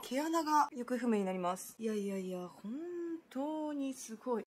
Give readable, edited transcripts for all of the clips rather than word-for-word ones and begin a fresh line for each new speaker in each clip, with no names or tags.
毛穴が行方不明になります。いやいやいや、本当にすごい。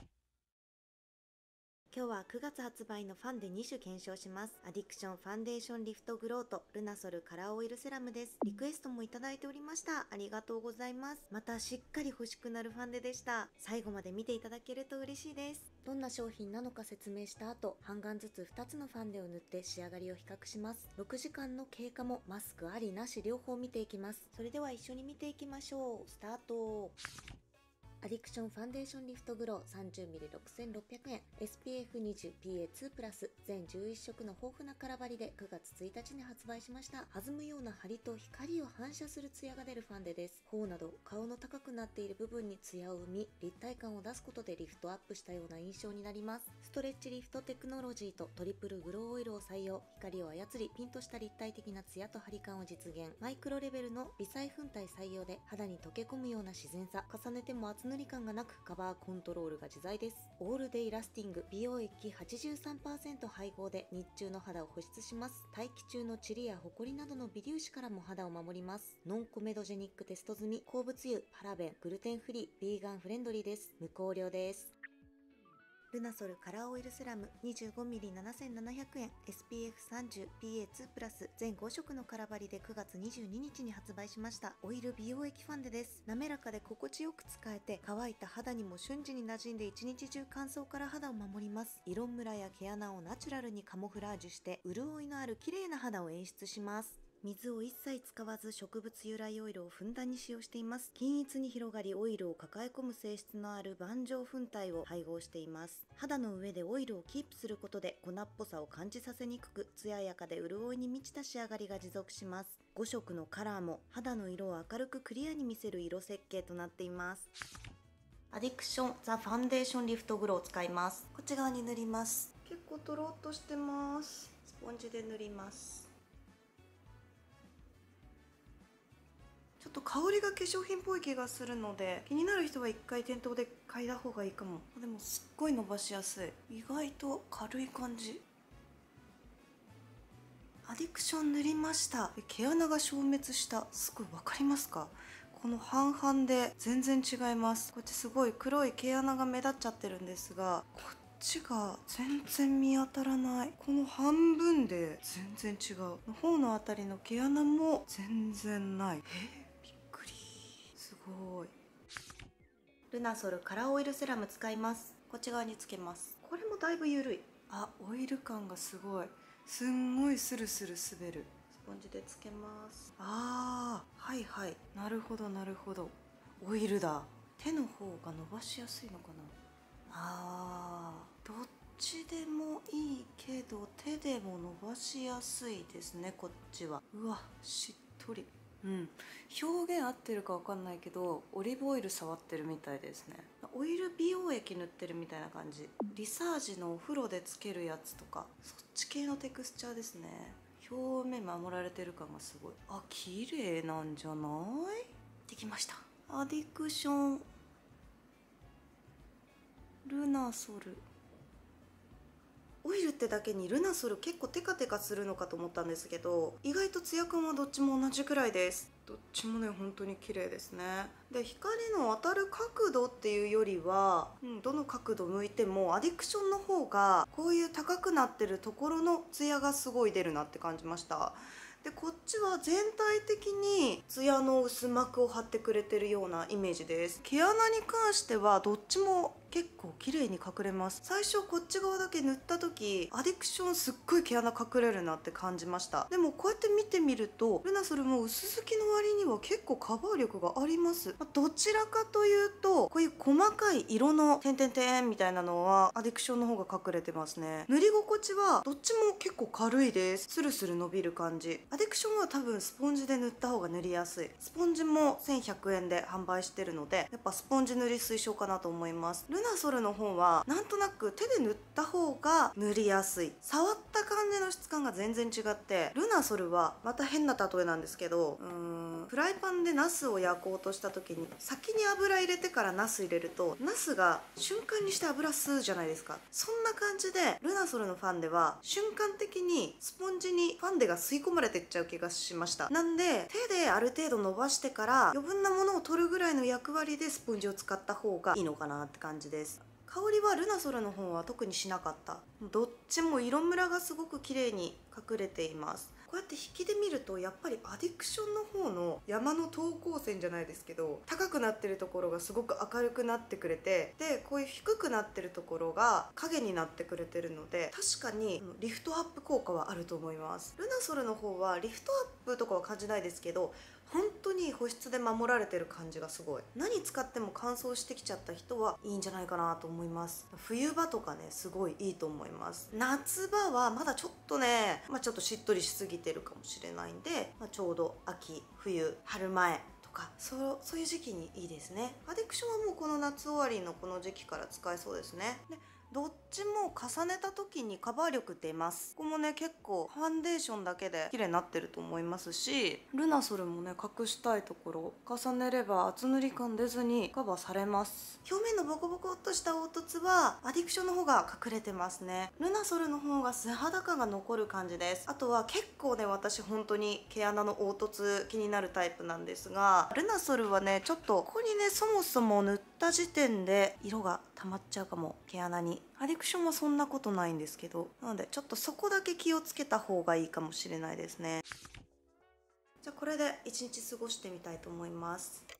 今日は9月発売のファンで2種検証します。アディクションファンデーションリフトグローとルナソルカラーオイルセラムです。リクエストもいただいておりました。ありがとうございます。またしっかり欲しくなるファンデでした。最後まで見ていただけると嬉しいです。どんな商品なのか説明した後、半眼ずつ2つのファンデを塗って仕上がりを比較します。6時間の経過もマスクありなし両方見ていきます。それでは一緒に見ていきましょう。スタート。アディクションファンデーションリフトグロー 30ml6600 円 SPF20PA2+全11色の豊富なカラーバリで9月1日に発売しました。弾むような張りと光を反射するツヤが出るファンデです。頬など顔の高くなっている部分にツヤを生み、立体感を出すことでリフトアップしたような印象になります。ストレッチリフトテクノロジーとトリプルグローオイルを採用、光を操りピンとした立体的なツヤと張り感を実現。マイクロレベルの微細粉体採用で肌に溶け込むような自然さ、重ねても厚塗り感がなくカバーコントロールが自在です。オールデイラスティング美容液 83% 配合で日中の肌を保湿します。大気中の塵やホコリなどの微粒子からも肌を守ります。ノンコメドジェニックテスト済み、鉱物油、パラベン、グルテンフリー、ビーガンフレンドリーです。無香料です。ルナソルカラーオイルセラム 25ml7700 円 SPF30PA2+全5色のカラーバリで9月22日に発売しました。オイル美容液ファンデです。滑らかで心地よく使えて、乾いた肌にも瞬時に馴染んで一日中乾燥から肌を守ります。色ムラや毛穴をナチュラルにカモフラージュして潤いのある綺麗な肌を演出します。水を一切使わず植物由来オイルをふんだんに使用しています。均一に広がりオイルを抱え込む性質のある板状粉体を配合しています。肌の上でオイルをキープすることで粉っぽさを感じさせにくく、艶やかで潤いに満ちた仕上がりが持続します。5色のカラーも肌の色を明るくクリアに見せる色設計となっています。アディクションザファンデーションリフトグローを使います。こっち側に塗ります。結構とろっとしてます。スポンジで塗ります。ちょっと香りが化粧品っぽい気がするので、気になる人は一回店頭で嗅いだ方がいいかも。でもすっごい伸ばしやすい。意外と軽い感じ。アディクション塗りました。毛穴が消滅した。すごい分かりますか？この半々で全然違います。こっちすごい黒い毛穴が目立っちゃってるんですが、こっちが全然見当たらない。この半分で全然違う。頬のあたりの毛穴も全然ない。すごい。ルナソルカラーオイルセラム使います。こっち側につけます。これもだいぶ緩い。あ、オイル感がすごい。すんごいスルスル滑る。スポンジでつけます。ああ、はいはい。なるほどなるほど。オイルだ。手の方が伸ばしやすいのかな。あー、どっちでもいいけど手でも伸ばしやすいですね、こっちは。うわ、しっとり。うん、表現合ってるか分かんないけどオリーブオイル触ってるみたいですね。オイル美容液塗ってるみたいな感じ。リサージのお風呂でつけるやつとかそっち系のテクスチャーですね。表面守られてる感がすごい。あ、綺麗なんじゃない？できました。アディクションルナソル。オイルってだけにルナソル結構テカテカするのかと思ったんですけど、意外とツヤ感はどっちも同じくらいです。どっちもね本当に綺麗ですね。で、光の当たる角度っていうよりは、どの角度向いてもアディクションの方がこういう高くなってるところのツヤがすごい出るなって感じました。で、こっちは全体的にツヤの薄膜を張ってくれてるようなイメージです。毛穴に関してはどっちも結構綺麗に隠れます。最初こっち側だけ塗った時アディクションすっごい毛穴隠れるなって感じました。でもこうやって見てみるとルナソルも薄付きの割には結構カバー力があります。どちらかというとこういう細かい色の点々点みたいなのはアディクションの方が隠れてますね。塗り心地はどっちも結構軽いです。スルスル伸びる感じ。アディクションは多分スポンジで塗った方が塗りやすい。スポンジも1100円で販売してるのでやっぱスポンジ塗り推奨かなと思います。ルナソルの方はなんとなく手で塗った方が塗りやすい。触った感じの質感が全然違って、ルナソルはまた変な例えなんですけど、
フライパンでナスを焼こうとした時に先に油入れてからナス入れるとナスが瞬間にして油吸うじゃないですか。そんな感じでルナソルのファンデは瞬間的にスポンジにファンデが吸い込まれてっちゃう気がしました。なんで手である程度伸ばしてから余分なものを取るぐらいの役割でスポンジを使った方がいいのかなって感じです。香りはルナソルの方は特にしなかった。どっちも色ムラがすごく綺麗に隠れています。こうやって引きで見るとやっぱりアディクションの方の山の等高線じゃないですけど高くなってるところがすごく明るくなってくれて、でこういう低くなってるところが影になってくれてるので確かにリフトアップ効果はあると思います。ルナソルの方はリフトアップとかは感じないですけど本当に保湿で守られてる感じがすごい。何使っても乾燥してきちゃった人はいいんじゃないかなと思います。冬場とかねすごいいいと思います。夏場はまだちょっとね、ちょっとしっとりしすぎてるかもしれないんで、ちょうど秋冬春前とかそういう時期にいいですね。アディクションはもうこの夏終わりのこの時期から使えそうですね。でどっちも重ねた時にカバー力出ます。ここもね結構ファンデーションだけで綺麗になってると思いますし、ルナソルもね隠したいところ重ねれば厚塗り感出ずにカバーされます。表面のボコボコっとした凹凸はアディクションの方が隠れてますね。ルナソルの方が素肌感が残る感じです。あとは結構ね私本当に毛穴の凹凸気になるタイプなんですが、ルナソルはねちょっとここにねそもそも塗った時点で色が溜まっちゃうかも、毛穴に。アディクションはそんなことないんですけど、なのでちょっとそこだけ気をつけた方がいいかもしれないですね。じゃあこれで1日過ごしてみたいと思います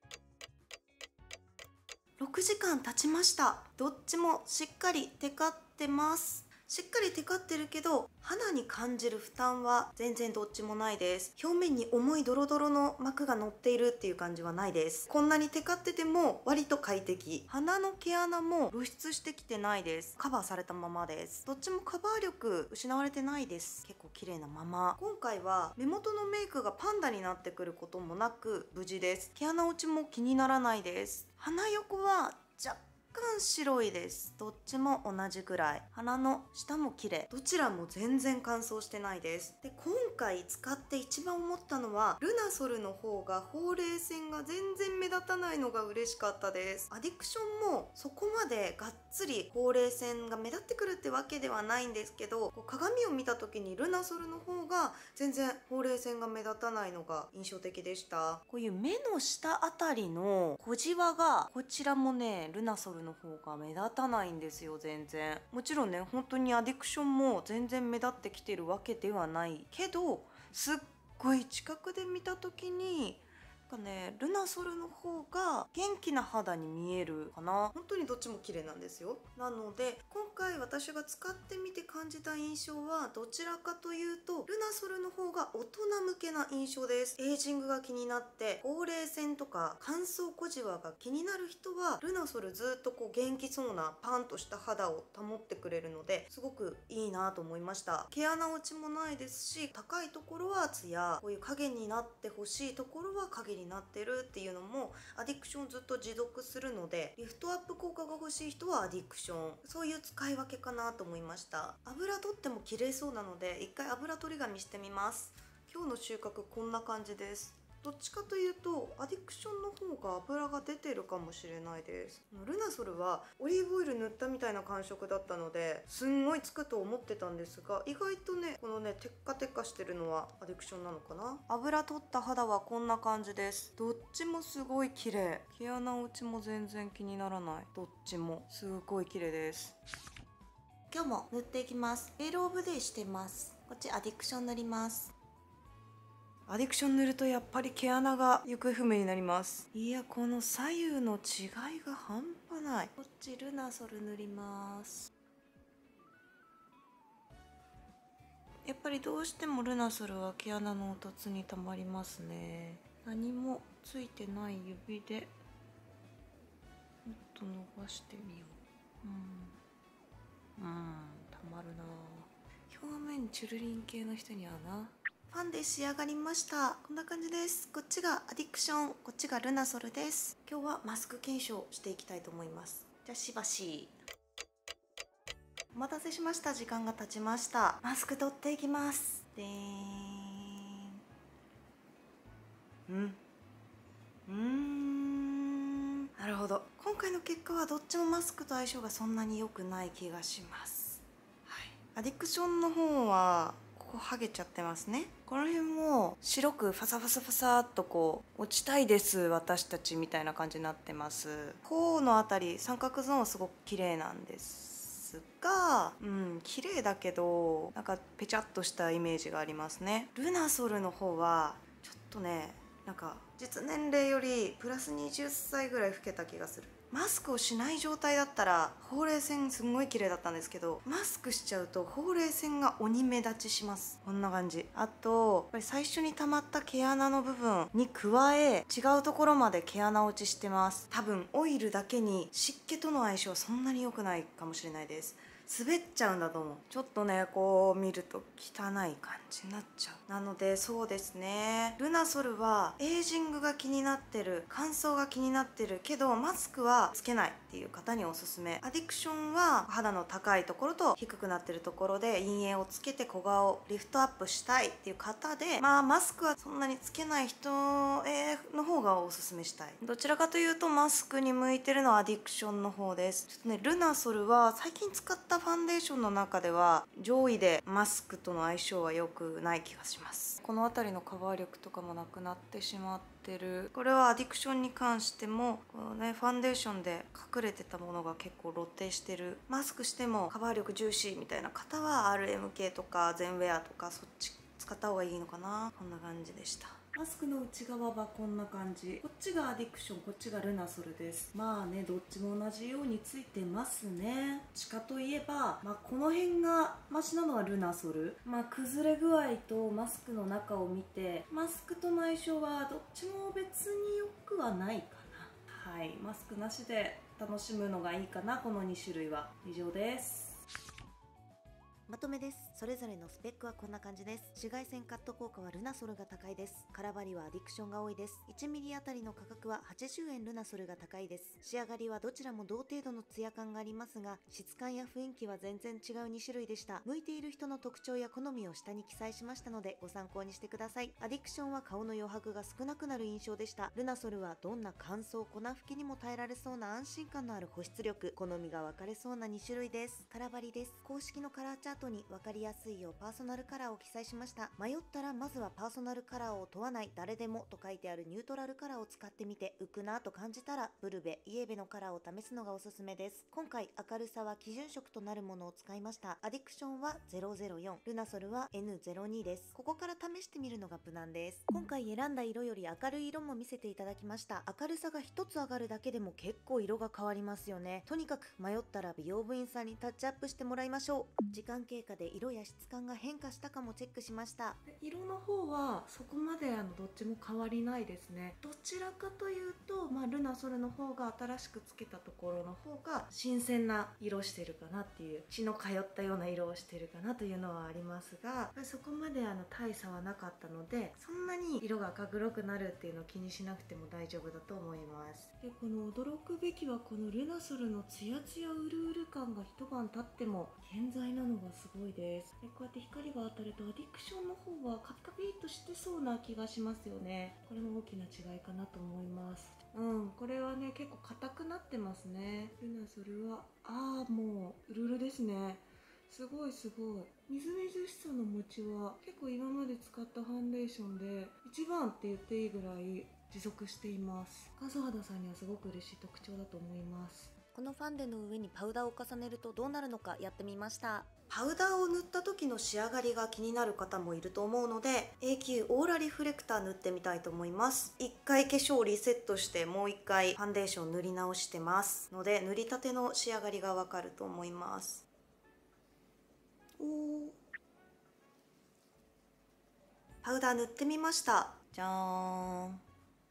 。6時間経ちました。どっちもしっかりテカってます。しっかりテカってるけど肌に感じる負担は全然どっちもないです。表面に重いドロドロの膜が乗っているっていう感じはないです。こんなにテカってても割と快適。鼻の毛穴も露出してきてないです。カバーされたままです。どっちもカバー力失われてないです。結構綺麗なまま。今回は目元のメイクがパンダになってくることもなく無事です。毛穴落ちも気にならないです。鼻横は若干白いです。どっちも同じくらい。鼻の下も綺麗。どちらも全然乾燥してないです。で今回使って一番思ったのはルナソルの方がほうれい線が全然目立たないのが嬉しかったです。アディクションもそこまでがっつりほうれい線が目立ってくるってわけではないんですけど、鏡を見た時にルナソルの方が全然ほうれい線が目立たないのが印象的でした。こういう目の下あたりの小じわがこちらもねルナソルの方が目立たないんですよ。全然。もちろんね本当にアディクションも全然目立ってきてるわけではないけど、すっごい近くで見た時にルナソルの方が元気な肌に見えるかな。本当にどっちも綺麗なんですよ。なので今回私が使ってみて感じた印象はどちらかというとルナソルの方が大人向けな印象です。エイジングが気になってほうれい線とか乾燥小じわが気になる人はルナソルずっと元気そうなパンとした肌を保ってくれるのですごくいいなと思いました。毛穴落ちもないですし、高いところはツヤ、こういう影になってほしいところは影になってるっていうのもアディクションをずっと持続するので、リフトアップ効果が欲しい人はアディクション、そういう使い分けかなと思いました。油取っても綺麗そうなので一回油取り紙してみます。今日の収穫こんな感じです。どっちかというとアディクションの方が油が出てるかもしれないです。ルナソルはオリーブオイル塗ったみたいな感触だったのですんごいつくと思ってたんですが、意外とねこのねテッカテカしてるのはアディクションなのかな。油取った肌はこんな感じです。どっちもすごい綺麗。毛穴落ちも全然気にならない。どっちもすごい綺麗です。今日も塗っていきます。ベールオブデイしてます。こっちアディクション塗ります。アディクション塗るとやっぱり毛穴が行方不明になります。いやこの左右の違いが半端ない。こっちルナソル塗ります。やっぱりどうしてもルナソルは毛穴の凹凸にたまりますね。何もついてない指でもっと伸ばしてみよう。たまるな。表面チュルリン系の人にはな。ファンで仕上がりました。こんな感じです。こっちがアディクション、こっちがルナソルです。今日はマスク検証していきたいと思います。じゃあしばし。お待たせしました。時間が経ちました。マスク取っていきます。でーん。 今回の結果はどっちもマスクと相性がそんなに良くない気がします。はい、アディクションの方はここ剥げちゃってますね。この辺も白くファサファサファサっとこう落ちたいです私たちみたいな感じになってます。頬のあたり三角ゾーンはすごく綺麗なんですが、綺麗だけどなんかペチャっとしたイメージがありますね。ルナソルの方はちょっとね、なんか実年齢よりプラス20歳ぐらい老けた気がする。マスクをしない状態だったらほうれい線すんごい綺麗だったんですけど、マスクしちゃうとほうれい線が鬼目立ちします。こんな感じ。あとやっぱり最初に溜まった毛穴の部分に加え違うところまで毛穴落ちしてます。多分オイルだけに湿気との相性はそんなに良くないかもしれないです。滑っちゃうんだと思う。ちょっとねこう見ると汚い感じになっちゃう。なのでそうですね、ルナソルはエイジングが気になってる、乾燥が気になってるけどマスクはつけないっていう方におすすめ。アディクションは肌の高いところと低くなってるところで陰影をつけて小顔をリフトアップしたいっていう方で、マスクはそんなにつけない人の方がおすすめしたい。どちらかというとマスクに向いてるのはアディクションの方です。ちょっとねルナソルは最近使ったファンデーションの中では上位でマスクとの相性は良くない気がします。この辺りのカバー力とかもなくなってしまってる。これはアディクションに関してもこのねファンデーションで隠れてたものが結構露呈してる。マスクしてもカバー力重視みたいな方は RM 系とかゼンウェアとかそっち使った方がいいのかな。こんな感じでした。マスクの内側はこんな感じ。こっちがアディクション、こっちがルナソルです。まあね、どっちも同じようについてますね。どっちかといえば、この辺がマシなのはルナソル。崩れ具合とマスクの中を見て、マスクとの相性はどっちも別に良くはないかな。はい、マスクなしで楽しむのがいいかな、この2種類は。以上です。
まとめです。それぞれのスペックはこんな感じです。紫外線カット効果はルナソルが高いです。空張りはアディクションが多いです。1ミリあたりの価格は80円ルナソルが高いです。仕上がりはどちらも同程度のツヤ感がありますが、質感や雰囲気は全然違う2種類でした。向いている人の特徴や好みを下に記載しましたのでご参考にしてください。アディクションは顔の余白が少なくなる印象でした。ルナソルはどんな乾燥、粉吹きにも耐えられそうな安心感のある保湿力、好みが分かれそうな2種類です。空張りです。公式のカラーチャートに分かりやすいようパーソナルカラーを記載しました。迷ったらまずはパーソナルカラーを問わない誰でもと書いてあるニュートラルカラーを使ってみて、浮くなと感じたらブルベ、イエベのカラーを試すのがおすすめです。今回明るさは基準色となるものを使いました。アディクションは004、ルナソルは N02 です。ここから試してみるのが無難です。今回選んだ色より明るい色も見せていただきました。明るさが一つ上がるだけでも結構色が変わりますよね。とにかく迷ったら美容部員さんにタッチアップしてもらいましょう。時間経過で色や質感が変化したかもチェックしました。
色の方はそこまでどっちも変わりないですね。どちらかというと、ルナソルの方が新しくつけたところの方が新鮮な色してるかなっていう、血の通ったような色をしてるかなというのはありますが、そこまで大差はなかったので、そんなに色が赤黒くなるっていうのを気にしなくても大丈夫だと思います。でこの驚くべきはこのルナソルのツヤツヤうるうる感が一晩経っても健在なのがすごいです。でこうやって光が当たるとアディクションの方はカピカピっとしてそうな気がしますよね。これも大きな違いかなと思います。これはね結構硬くなってますね。ルナソルはもううるうるですね。すごいすごい。みずみずしさの持ちは結構今まで使ったファンデーションで一番って言っていいぐらい持続しています。乾燥肌さんにはすごく嬉しい特徴だと思います。
このファンデの上にパウダーを重ねるとどうなるのかやってみました。
パウダーを塗った時の仕上がりが気になる方もいると思うので AQ オーラリフレクター塗ってみたいと思います。一回化粧をリセットしてもう一回ファンデーション塗り直してますので、塗りたての仕上がりがわかると思います。パウダー塗ってみました。じゃーん。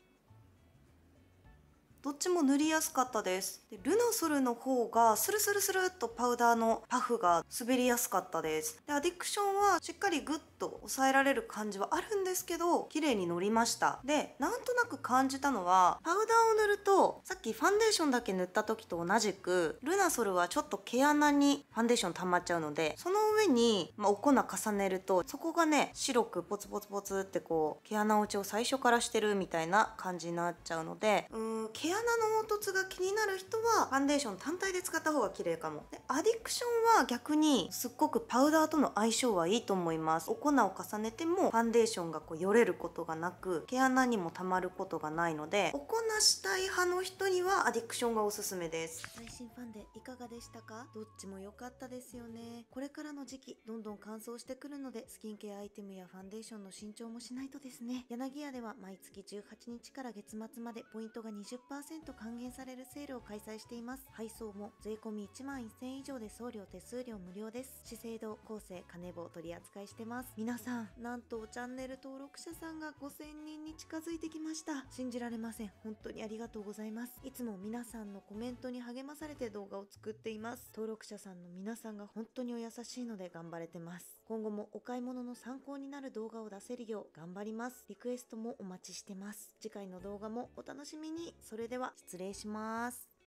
どっちも塗りやすかったです。でルナソルの方がスルスルスルっとパウダーのパフが滑りやすかったです。でアディクションはしっかりグッと抑えられる感じはあるんですけど綺麗に乗りました。でなんとなく感じたのはパウダーを塗るとさっきファンデーションだけ塗った時と同じくルナソルはちょっと毛穴にファンデーション溜まっちゃうので、その上に、お粉重ねるとそこがね白くポツポツポツってこう毛穴落ちを最初からしてるみたいな感じになっちゃうので毛穴の凹凸が気になる人はファンデーション単体で使った方が綺麗かも。でアディクションは逆にすっごくパウダーとの相性はいいと思います。お粉を重ねてもファンデーションがよれることがなく、毛穴にもたまることがないので、お粉したい派の人にはアディクションがおすすめです。
最新ファンデいかがでしたか？どっちも良かったですよね。これからの時期どんどん乾燥してくるので、スキンケアアイテムやファンデーションの新調もしないとですね。柳屋では毎月18日から月末までポイントが 20% 還元されるセールを開催しています。配送も税込み1万1000円以上で送料手数料無料です。資生堂、コーセー、カネボウ取り扱いしてます。皆さん、なんとチャンネル登録者さんが5000人に近づいてきました。信じられません。本当にありがとうございます。いつも皆さんのコメントに励まされて動画を作っています。登録者さんの皆さんが本当にお優しいので頑張れてます。今後もお買い物の参考になる動画を出せるよう頑張ります。リクエストもお待ちしてます。次回の動画もお楽しみに。それでは失礼します。